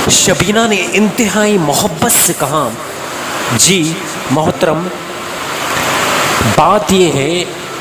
शबीना ने इंतहाई मोहब्बत से कहा, जी मोहतरम, बात यह है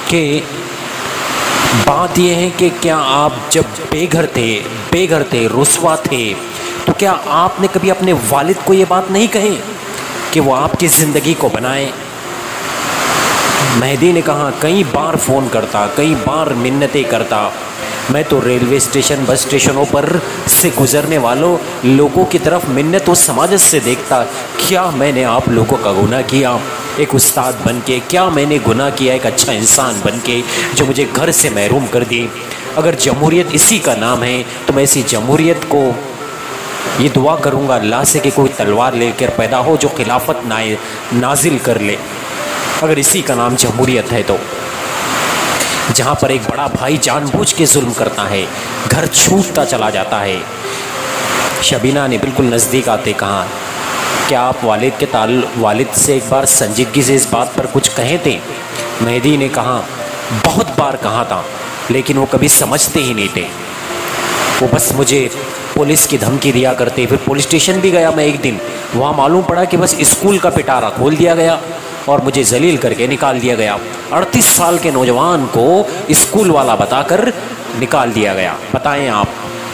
कि क्या आप जब बेघर थे, रुस्वा थे, तो क्या आपने कभी अपने वालिद को ये बात नहीं कही कि वो आपकी ज़िंदगी को बनाए? मेहदी ने कहा, कई बार फ़ोन करता, कई बार मिन्नतें करता। मैं तो रेलवे स्टेशन, बस स्टेशनों पर से गुज़रने वालों लोगों की तरफ मिन्नत और समाजत से देखता। क्या मैंने आप लोगों का गुनाह किया एक उस्ताद बन के? क्या मैंने गुनाह किया एक अच्छा इंसान बन के, जो मुझे घर से महरूम कर दी? अगर जमहूरियत इसी का नाम है तो मैं इसी जमहूरियत को ये दुआ करूँगा अल्लाह से कि कोई तलवार लेकर पैदा हो जो खिलाफत नाजिल कर ले। अगर इसी का नाम जमहूरियत है तो जहाँ पर एक बड़ा भाई जानबूझ के जुल्म करता है, घर छूटता चला जाता है। शबीना ने बिल्कुल नज़दीक आते कहा, क्या आप वालिद से एक बार संजीदगी से इस बात पर कुछ कहे थे? मेहदी ने कहा, बहुत बार कहा था, लेकिन वो कभी समझते ही नहीं थे। वो बस मुझे पुलिस की धमकी दिया करते। फिर पुलिस स्टेशन भी गया मैं एक दिन, वहाँ मालूम पड़ा कि बस स्कूल का पिटारा खोल दिया गया और मुझे जलील करके निकाल दिया गया। 38 साल के नौजवान को स्कूल वाला बताकर निकाल दिया गया। बताएं आप,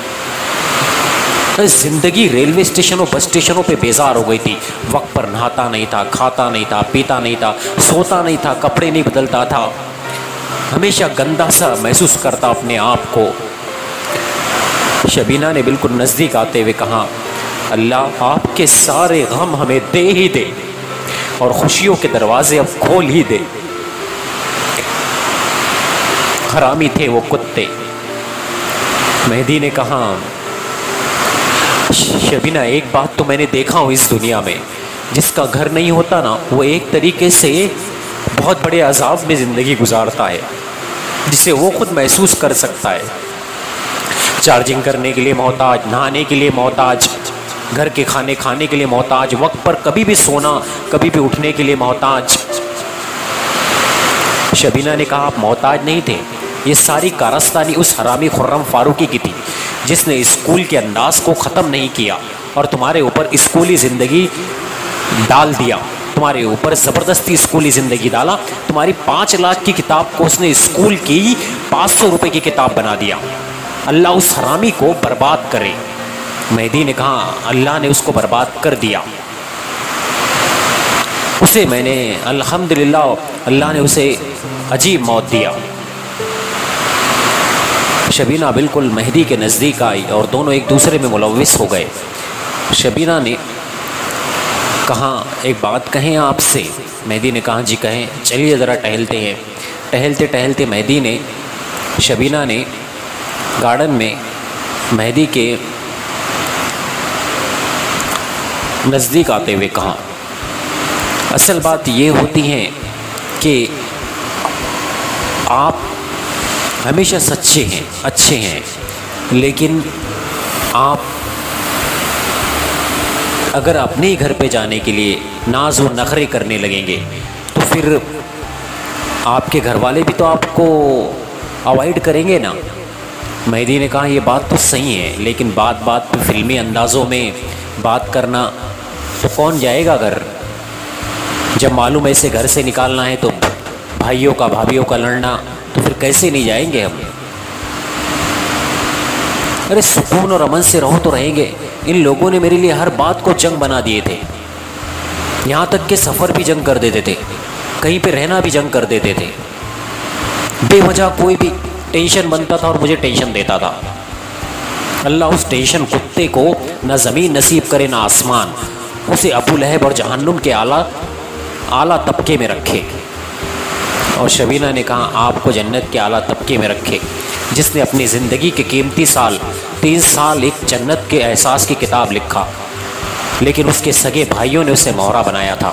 ज़िंदगी रेलवे स्टेशनों, बस स्टेशनों पे बेजार हो गई थी। वक्त पर नहाता नहीं था, खाता नहीं था, पीता नहीं था, सोता नहीं था, कपड़े नहीं बदलता था, हमेशा गंदा सा महसूस करता अपने आप को। शबीना ने बिल्कुल नज़दीक आते हुए कहा, अल्लाह आपके सारे गम हमें दे ही दे और खुशियों के दरवाजे अब खोल ही दे। हरामी थे वो कुत्ते। मेहदी ने कहा, शबीना एक बात तो मैंने देखा हूँ इस दुनिया में, जिसका घर नहीं होता ना, वो एक तरीके से बहुत बड़े अजाब में ज़िंदगी गुजारता है, जिसे वो खुद महसूस कर सकता है। चार्जिंग करने के लिए मोहताज, नहाने के लिए मोहताज, घर के खाने खाने के लिए मोहताज, वक्त पर कभी भी सोना, कभी भी उठने के लिए मोहताज। शबीना ने कहा, आप मोहताज नहीं थे, ये सारी कारस्तानी उस हरामी खुर्रम फारूकी की थी, जिसने स्कूल के अंदाज को ख़त्म नहीं किया और तुम्हारे ऊपर स्कूली ज़िंदगी डाल दिया। तुम्हारे ऊपर ज़बरदस्ती स्कूली ज़िंदगी डाला। तुम्हारी 5 लाख की किताब को उसने स्कूल की 500 रुपये की किताब बना दिया। अल्लाह उस हरामी को बर्बाद करे। मेहदी ने कहा, अल्लाह ने उसको बर्बाद कर दिया। उसे मैंने अल्हम्दुलिल्लाह, अल्लाह ने उसे अजीब मौत दिया। शबीना बिल्कुल मेहदी के नज़दीक आई और दोनों एक दूसरे में मुलव्विस हो गए। शबीना ने कहा, एक बात कहें आपसे? मेहदी ने कहा, जी कहें। चलिए ज़रा टहलते हैं। टहलते टहलते शबीना ने गार्डन में मेहदी के नज़दीक आते हुए कहा, असल बात ये होती है कि आप हमेशा सच्चे हैं, अच्छे हैं, लेकिन आप अगर अपने ही घर पे जाने के लिए नाज और नखरे करने लगेंगे तो फिर आपके घर वाले भी तो आपको अवॉइड करेंगे ना। मेहदी ने कहा, ये बात तो सही है, लेकिन बात बात पे फिल्मी अंदाज़ों में बात करना तो कौन जाएगा घर? जब मालूम ऐसे घर से निकालना है तो भाइयों का, भाभीयों का लड़ना, तो फिर कैसे नहीं जाएंगे हम? अरे सुकून और अमन से रहो तो रहेंगे। इन लोगों ने मेरे लिए हर बात को जंग बना दिए थे, यहाँ तक कि सफ़र भी जंग कर देते थे, कहीं पे रहना भी जंग कर देते थे। बेवजह कोई भी टेंशन बनता था और मुझे टेंशन देता था। अल्लाह उस टेंशन कुत्ते को न ज़मीन नसीब करे न आसमान, उसे अबू लहब और जहन्नुम के आला तबके में रखे। और शबीना ने कहा, आपको जन्नत के आला तबके में रखे, जिसने अपनी ज़िंदगी के कीमती 3 साल एक जन्नत के एहसास की किताब लिखा, लेकिन उसके सगे भाइयों ने उसे मोहरा बनाया था।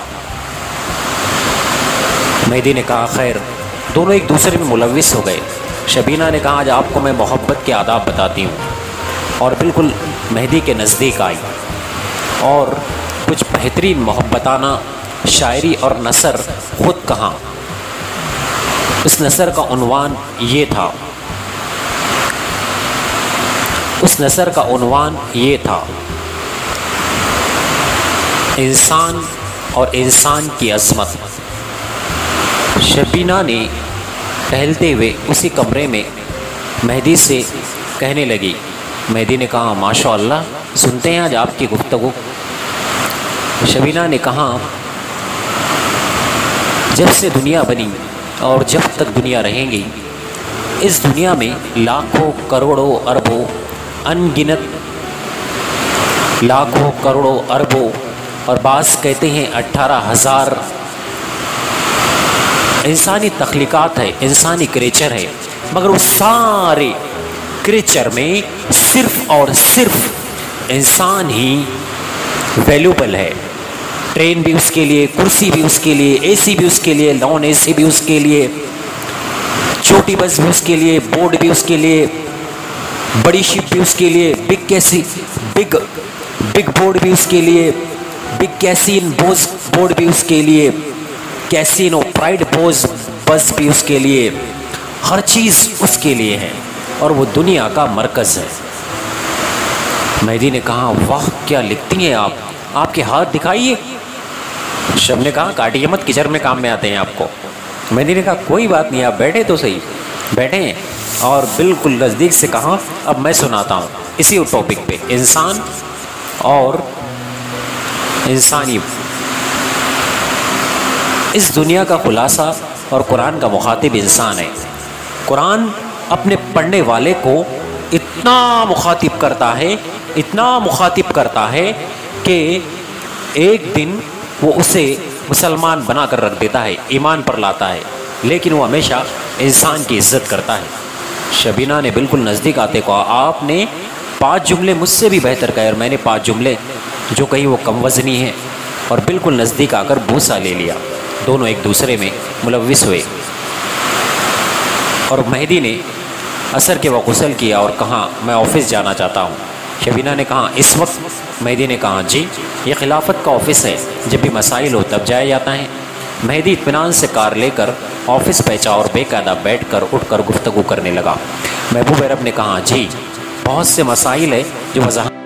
मेहदी ने कहा, खैर। दोनों एक दूसरे में मुलव्विस हो गए। शबीना ने कहा, आज आपको मैं मोहब्बत के आदाब बताती हूँ, और बिल्कुल मेहदी के नज़दीक आई और कुछ बेहतरीन मोहब्बताना शायरी और नसर खुद कहा। उस नसर का उन्वान ये था, इंसान और इंसान की अज़मत। शबीना ने टहलते हुए उसी कमरे में मेहदी से कहने लगी। मेहदी ने कहा, माशाअल्लाह, सुनते हैं आज आपकी गुफ्तगू। शबीना ने कहा, जब से दुनिया बनी और जब तक दुनिया रहेगी, इस दुनिया में लाखों करोड़ों अरबों अनगिनत लाखों करोड़ों अरबों और बास कहते हैं 18,000 इंसानी तख्लीक़ात है, इंसानी क्रिएचर है, मगर उस सारे क्रिएचर में सिर्फ और सिर्फ इंसान ही वैल्यूबल है। ट्रेन भी उसके लिए, कुर्सी भी उसके लिए, एसी भी उसके लिए, नॉन एसी भी उसके लिए, छोटी बस भी उसके लिए, बोर्ड भी उसके लिए, बड़ी शिप भी उसके लिए, बिग बोर्ड भी उसके लिए, बिग कैसीन बोर्ड भी उसके लिए, कैसीनो प्राइड बस भी उसके लिए, हर चीज़ उसके लिए है और वो दुनिया का मरकज़ है। मेहदी ने कहा, वाह क्या लिखती हैं आप, आपके हाथ दिखाइए। शब ने कहा, काटिए मत, किचन में काम में आते हैं आपको। मेहदी ने कहा, कोई बात नहीं, आप बैठे तो सही। बैठे हैं और बिल्कुल नज़दीक से कहा, अब मैं सुनाता हूँ इसी टॉपिक पे, इंसान और इंसानी। इस दुनिया का खुलासा और कुरान का मुखातिब इंसान है। कुरान अपने पढ़ने वाले को इतना मुखातिब करता है, इतना मुखातिब करता है कि एक दिन वो उसे मुसलमान बना कर रख देता है, ईमान पर लाता है, लेकिन वो हमेशा इंसान की इज्जत करता है। शबीना ने बिल्कुल नज़दीक आते को, आपने 5 जुमले मुझसे भी बेहतर कहे और मैंने 5 जुमले जो कही वो कम वज़नी है, और बिल्कुल नज़दीक आकर बूसा ले लिया। दोनों एक दूसरे में मुलव्विस हुए और मेहदी ने असर के वक्त गुस्ल किया और कहा, मैं ऑफ़िस जाना चाहता हूँ। शबीना ने कहा, इस वक्त? मेहदी ने कहा, जी, ये खिलाफत का ऑफ़िस है, जब भी मसाइल हो तब जाया जाता है। मेहदी इत्मीनान से कार लेकर ऑफ़िस पहुंचा और बेकायदा बैठकर उठकर गुफ्तगू करने लगा। महबूब अरब ने कहा, जी, बहुत से मसाइल है जो वज़ाहत